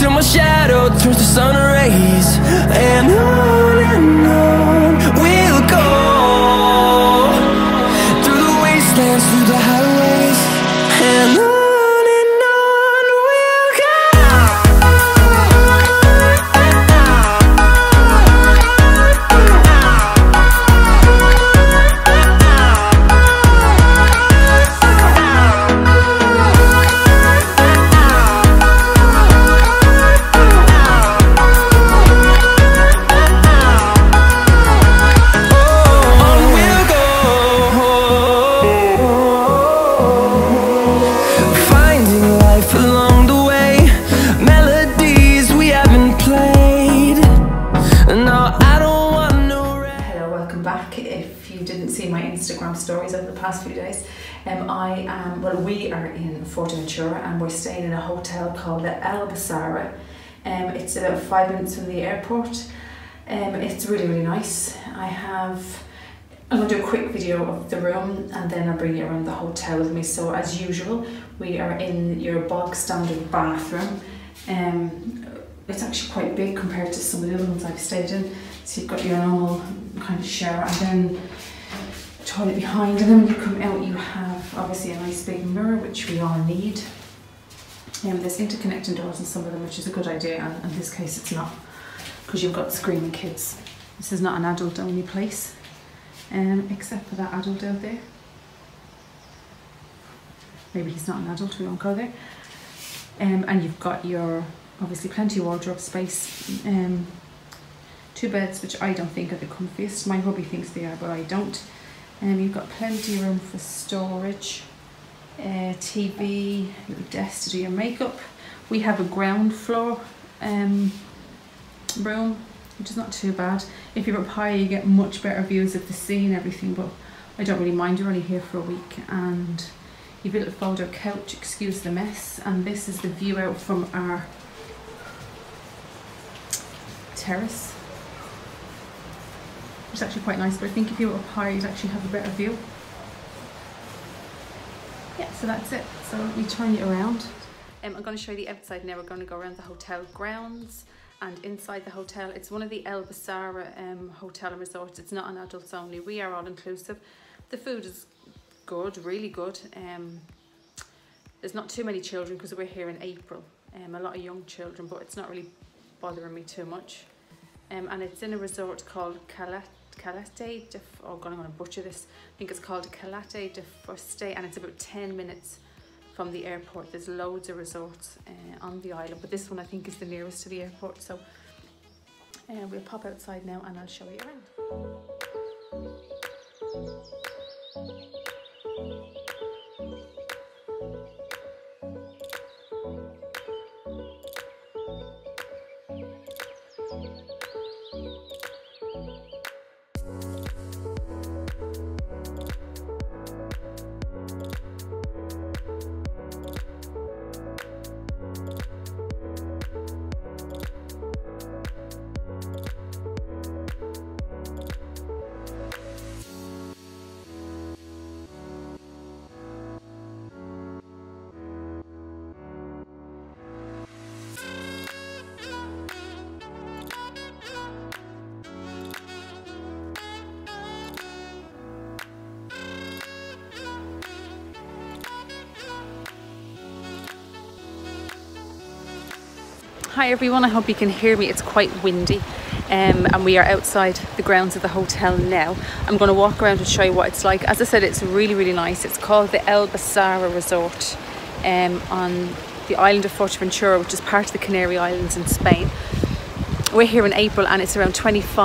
till my shadow turns to sun rays, and on we'll go, through the wastelands, through the highways, and on we'll go. Instagram stories over the past few days. We are in Fuerteventura and we're staying in a hotel called the Elba, Sara. It's about 5 minutes from the airport. It's really nice. I'm going to do a quick video of the room and then I'll bring you around the hotel with me. So as usual, we are in your bog standard bathroom. It's actually quite big compared to some of the other ones I've stayed in. So you've got your normal kind of shower and then toilet behind, and then when you come out you have obviously a nice big mirror, which we all need. There's interconnecting doors in some of them, which is a good idea, and in this case it's not, because you've got screaming kids. This is not an adult only place, except for that adult out there. Maybe he's not an adult, we won't go there. And you've got your obviously plenty of wardrobe space, 2 beds, which I don't think are the comfiest. My hubby thinks they are, but I don't. You've got plenty of room for storage, TV, little desk to do your makeup. We have a ground floor room, which is not too bad. If you're up higher you get much better views of the sea and everything, but I don't really mind. You're only here for a week. And you've a little fold-out couch, excuse the mess, and this is the view out from our terrace. It's actually quite nice, but I think if you were up higher you'd actually have a better view. Yeah, so that's it. So let me turn you around. I'm going to show you the outside now. We're going to go around the hotel grounds and inside the hotel. It's one of the Elba Sara hotel and resorts. It's not an adults only. We are all inclusive. The food is good, really good. There's not too many children because we're here in April. A lot of young children, but it's not really bothering me too much. And it's in a resort called I'm going to butcher this. I think it's called Calate de Fuste, and it's about 10 minutes from the airport. There's loads of resorts on the island, but this one I think is the nearest to the airport. So we'll pop outside now and I'll show you around. Hi everyone, I hope you can hear me. It's quite windy and we are outside the grounds of the hotel now. I'm going to walk around and show you what it's like. As I said, it's really nice. It's called the Elba Sara Resort on the island of Fuerteventura, which is part of the Canary Islands in Spain. We're here in April and it's around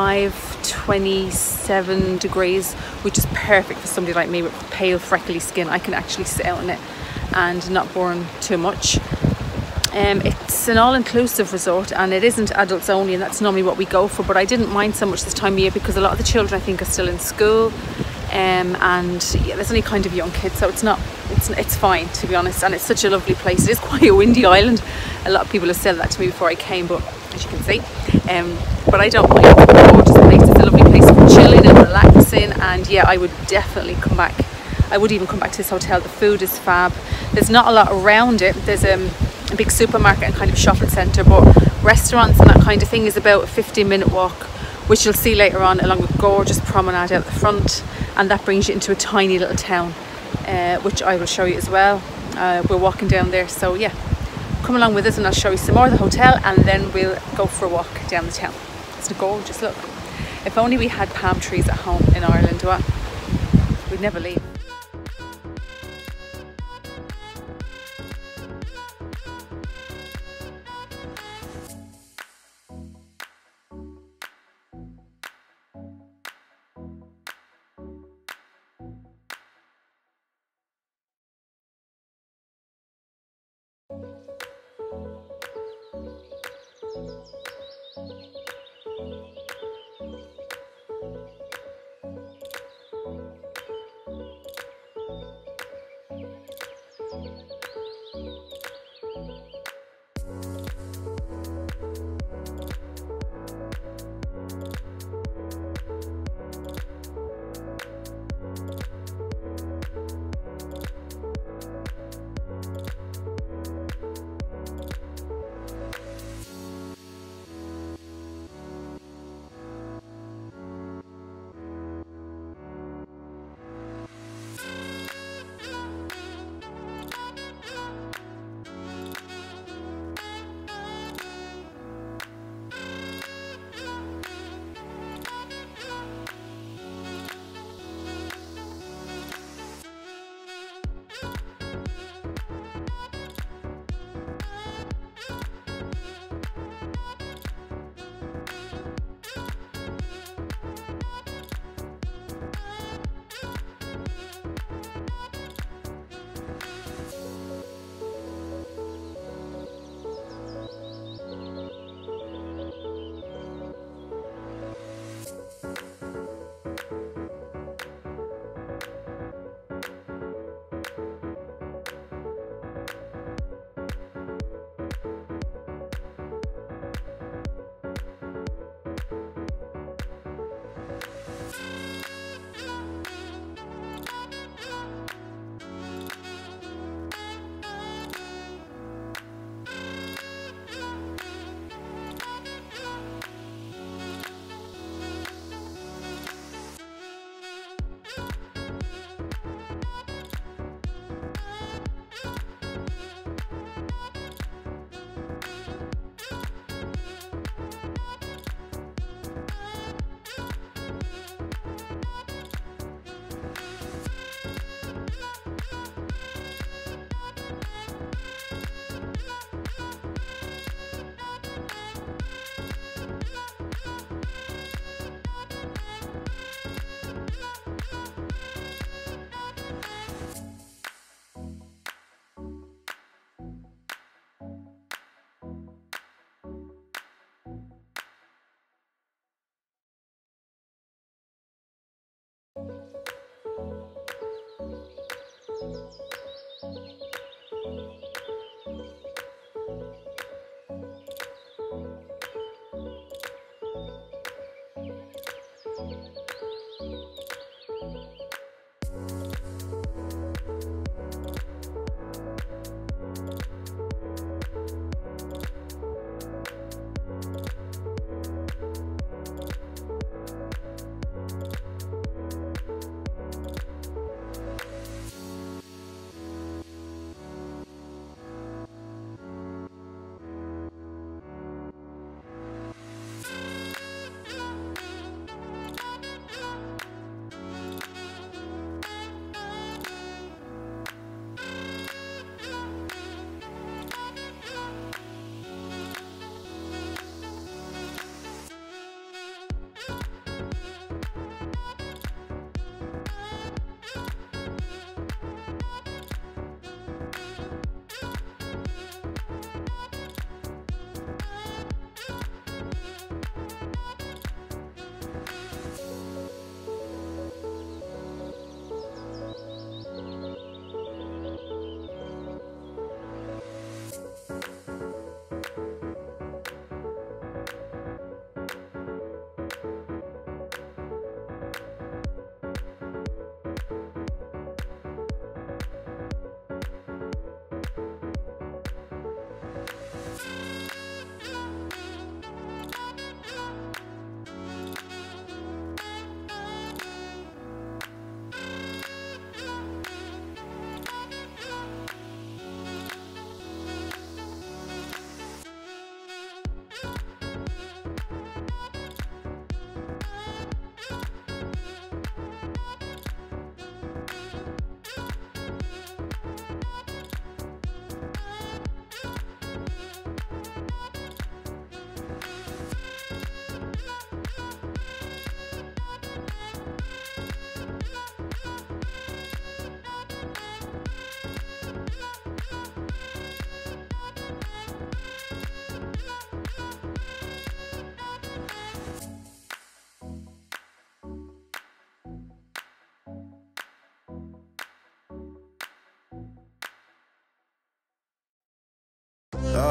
25-27 degrees, which is perfect for somebody like me with pale freckly skin. I can actually sit out in it and not burn too much. It's an all-inclusive resort and it isn't adults only, and that's normally what we go for, but I didn't mind so much this time of year because a lot of the children I think are still in school, and yeah, there's only kind of young kids, so it's fine, to be honest. And it's such a lovely place. It is quite a windy island. A lot of people have said that to me before I came, but as you can see, but I don't mind. It's a gorgeous place. It's a lovely place for chilling and relaxing, and yeah, I would definitely come back. I would even come back to this hotel. The food is fab. There's not a lot around it. There's a big supermarket and kind of shopping centre, but restaurants and that kind of thing is about a 15-minute walk, which you'll see later on, along a gorgeous promenade out the front, and that brings you into a tiny little town, which I will show you as well. We're walking down there, so yeah, come along with us and I'll show you some more of the hotel, and then we'll go for a walk down the town. It's a gorgeous look. If only we had palm trees at home in Ireland, well, we'd never leave.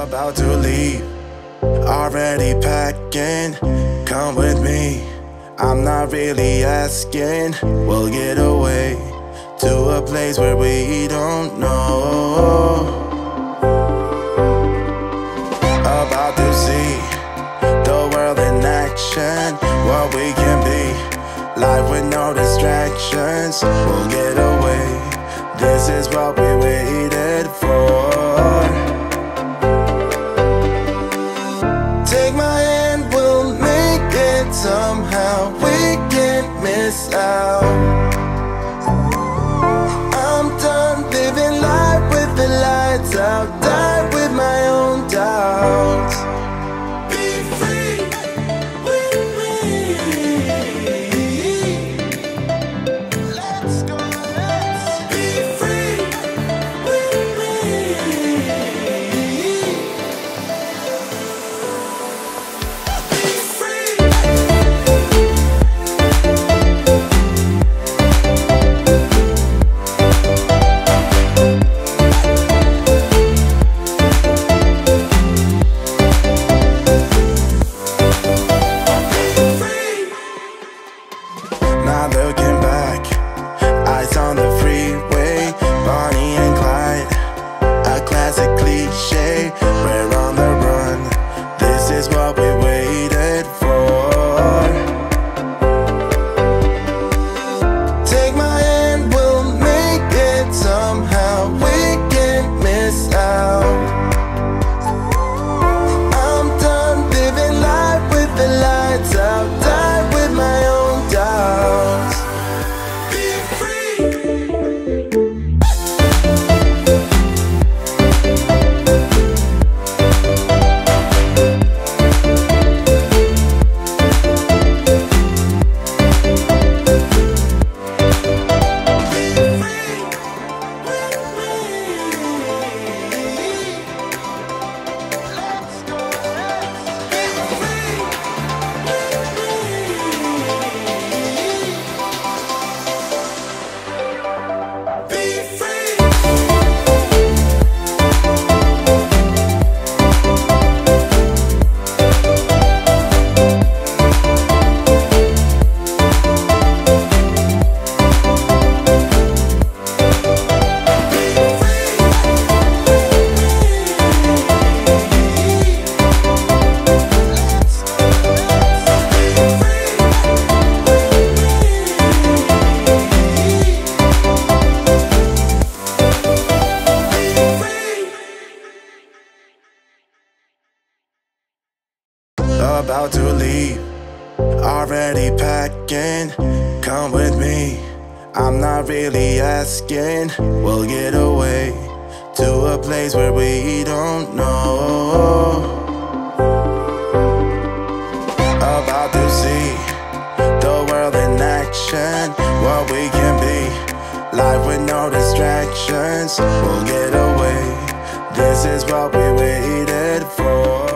About to leave, already packing. Come with me, I'm not really asking. We'll get away to a place where we don't know. About to see the world in action, what we can be, life with no distractions. We'll get away, this is what we waited for. Take my hand, we'll make it somehow. We can't miss out. I'm done living life with the lights out, die with my own doubts. Be free with me. Let's go, let's be free with me. Not looking back, eyes on the freeway, Bonnie and Clyde, a classic cliche. We're on the run, this is what we waited for. Take my hand, we'll make it somehow. We can't miss out. I'm done living life with the lights out, die with my own doubts. Be free. About to leave, already packing. Come with me, I'm not really asking. We'll get away to a place where we don't know. About to see the world in action, what we can be, life with no distractions. We'll get away, this is what we waited for.